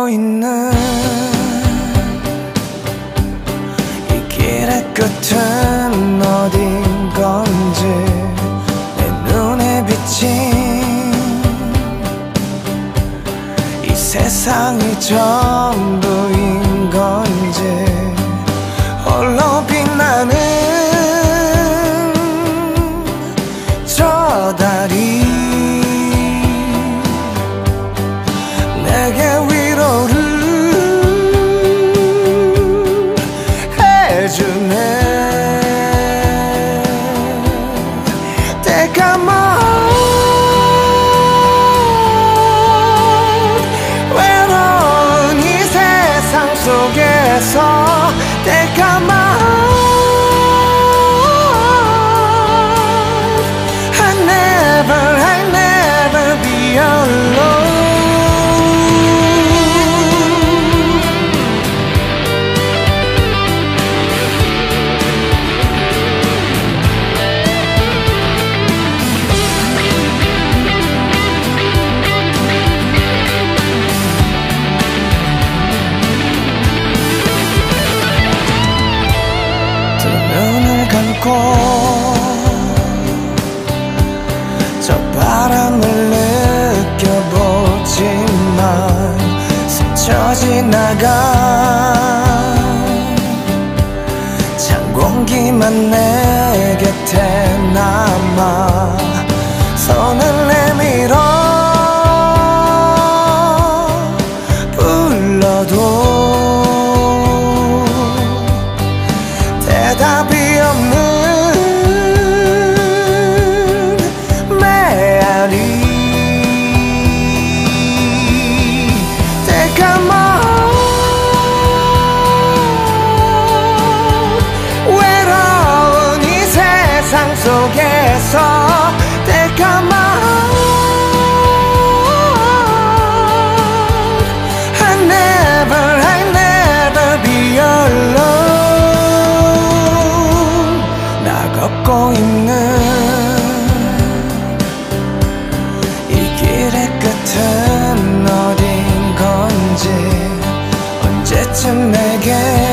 걷고 있는 이 길의 끝은 어딘 건지 내 눈에 비친 이 세상이 전부인 건지 홀로 빛나는 저 달이 내게 위로를 해주네. 때가 먼 외로운 이 세상 속에서 때가 먼 I'll never be alone. 두 눈을 감고 저 바람을 느껴보지만 스쳐 지나간 찬 공기만 내 곁에 남아 손을 내밀어 불러도 대답이 없는 때가 먼 외로운 이 세상 속에서 때가 먼 I'll never be alone. 나 걷고 있는 이 길의 끝은 어딘 건지 언제쯤 내게